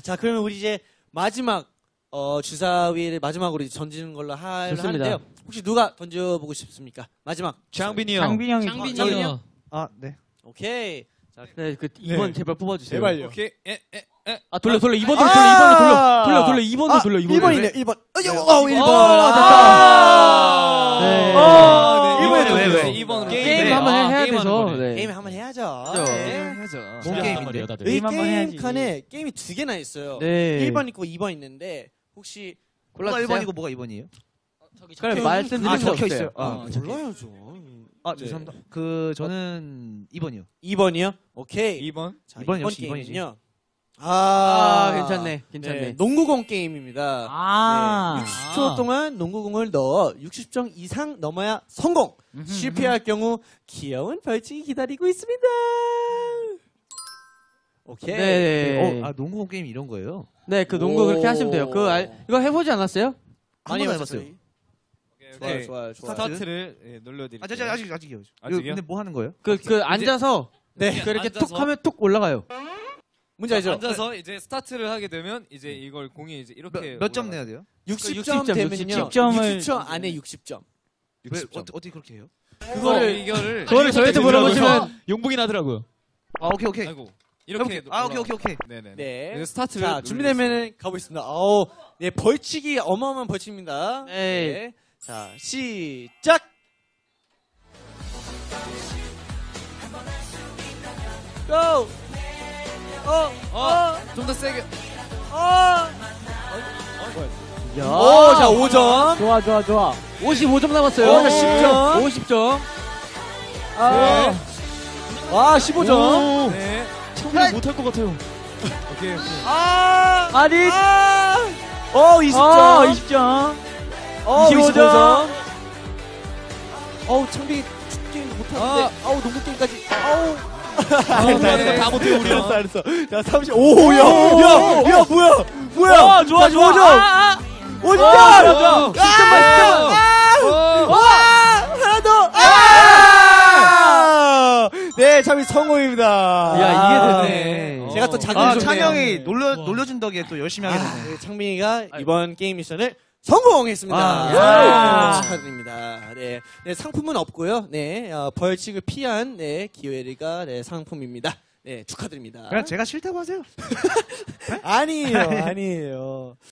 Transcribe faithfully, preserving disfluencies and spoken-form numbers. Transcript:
자, 그러면 우리 이제 마지막 어, 주사위를 마지막으로 이제 던지는 걸로 하, 하는데요. 혹시 누가 던져보고 싶습니까? 마지막. 장빈이 형. 장빈이 형이. 장빈이 형. 아, 네. 오케이. 자, 네, 그 이 번 네. 제발 뽑아주세요. 제발요. 오케이. 에, 에, 에. 아, 돌려, 돌려. 이 번으로 돌려, 이 번으로 돌려. 돌려, 돌려. 이 번으로 돌려, 이 번으로. 일 번이네, 일 번. 어, 어, 일 번. 아, 네. 아, 일 번에 왜, 왜? 왜? 이 번으로. 게임 한번 해야 돼서. 네. 게임 한번 해야죠. 네. 해야죠. 뭔 게임인데요, 이 게임 한번 해야지. 게임 칸에 게임이 두 개나 있어요. 네. 일 번 있고 이 번 있는데 혹시 뭐가 일 번이고 뭐가 이 번이에요? 그래, 말씀드릴 아, 수 적혀 없어요. 있어요. 아, 아, 몰라야죠. 아, 죄송합니다. 그 저는 이 번이요. 이 번이요? 오케이. 이 번. 자, 이 번이 이번 역시 이 번이지. 게임은요. 아, 아, 괜찮네, 괜찮네. 네, 농구공 게임입니다. 아. 네, 육십 초 동안 농구공을 넣어 육십 점 이상 넘어야 성공. 음흠, 실패할 경우 귀여운 벌칙이 기다리고 있습니다. 오케이. 네. 어, 아, 농구공 게임 이런 거예요? 네, 그 농구 오. 그렇게 하시면 돼요. 그 알, 이거 해보지 않았어요? 많이 한번 해봤어요. 좋아요, 오케이. 좋아요, 좋아요. 스타트를 예, 눌러드릴게요. 아, 저, 저, 아직, 아직이요. 아직이요? 이거 근데 뭐 하는 거예요? 그, 그 앉아서 네. 그 이렇게 앉아서. 툭 하면 툭 올라가요. 문제 알죠? 앉아서 이제 스타트를 하게 되면 이제 이걸 공이 이제 이렇게 몇 점 올라가요. 내야 돼요? 육십 육십 점 점, 되면요. 육십 점을 육십 점 안에 육십 점. 왜, 육십 점. 어, 어떻게 그렇게 해요? 그거를 이거를 그거를 저희한테 물어보시면 용복이 나더라고요. 아, 오케이, 오케이. 아이고 이렇게 해볼게요. 아, 오케이, 오케이, 오케이. 네네. 네. 그래서 스타트를 자, 준비되면 가보겠습니다. 아우, 네, 벌칙이 어마어마한 벌칙입니다. 네. 자, 시작! 고! 어, 어, 좀 더 세게. 어! 야. 오, 자, 오 점. 좋아, 좋아, 좋아. 오십오 점 남았어요. 오, 자, 십 점. 오십 점. 아, 와, 십오 점. 네. 충분히 못할 것 같아요. 오케이. 오케이. 아! 아니. 아! 어, 이십 점. 어, 이십 점. 어, 이십오 이십오 점. 점. 어우, 창빈 축구게임도 못하는데. 아. 아우, 농구게임까지. 아우. 네. 다 못해요, 우리. 알았어, 알았어. 자, 삼십. 오, 야, 야, 야, 뭐야? 뭐야? 어, 좋아, 좋아. 오 점. 아, 아. 오 점. 어, 좋아, 좋아. 십 점 맞죠? 어. 와! 하나 더! 아! 네, 참이 성공입니다. 야, 이게 되네. 제가 또 자극을 아, 줬네요. 찬영이 놀려, 놀려준 덕에 또 열심히 하게 아, 되네. 네, 창민이가 이번 게임 미션을 성공했습니다. 아, 네, 축하드립니다. 네, 네, 상품은 없고요. 네, 어, 벌칙을 피한 네, 기회가 네, 상품입니다. 네, 축하드립니다. 그냥 제가 싫다고 하세요. 아니에요, 아니에요.